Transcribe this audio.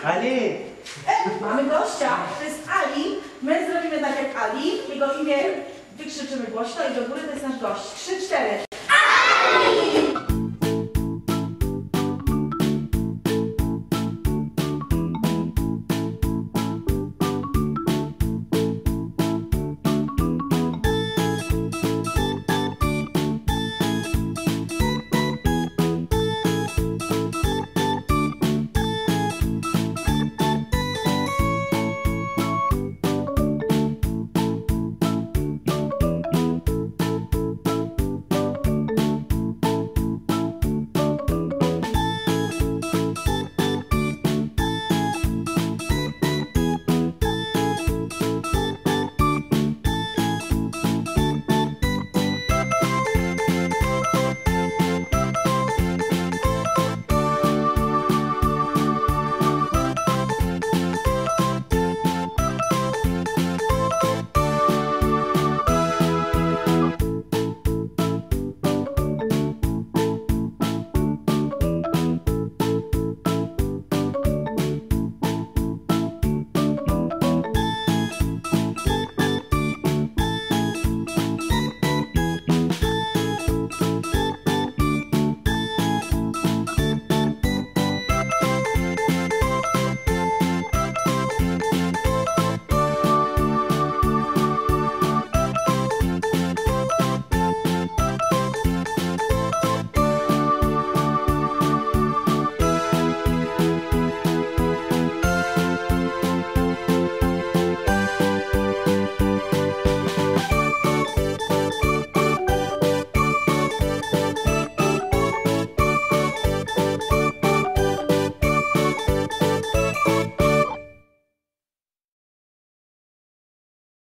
Ali! Mamy gościa, to jest Ali. My zrobimy tak jak Ali. Jego imię wykrzyczymy głośno i do góry to jest nasz gość. 3, 4.